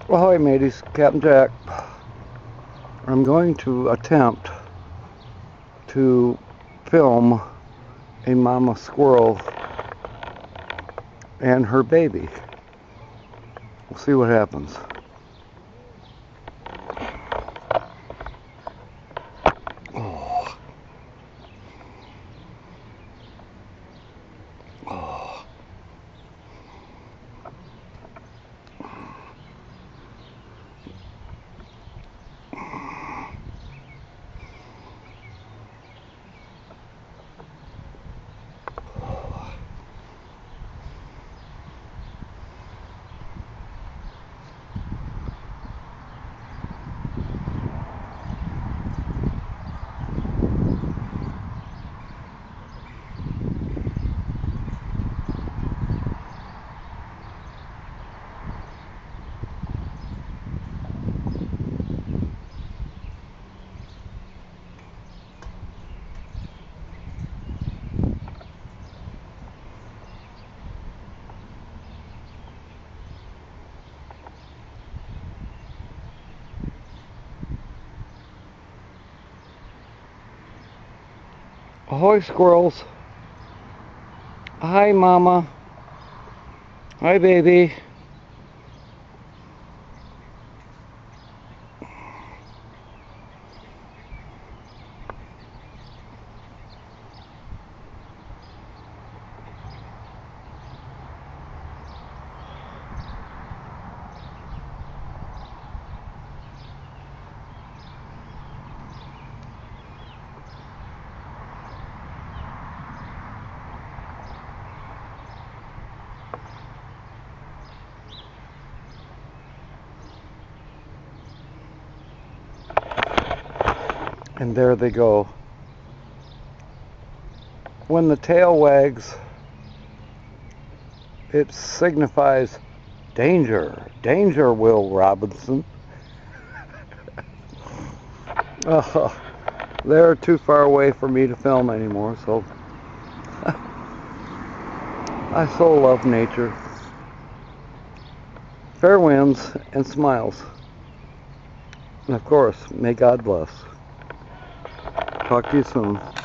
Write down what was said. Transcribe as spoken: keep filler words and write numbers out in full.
Ahoy mateys, Captain Jack. I'm going to attempt to film a mama squirrel and her baby. We'll see what happens. Oh. Oh. Ahoy squirrels. Hi mama. Hi baby. And there they go. When the tail wags, it signifies danger. Danger, Will Robinson. Oh, they're too far away for me to film anymore, so I so love nature. Fair winds and smiles. And of course, may God bless. Talk to you soon.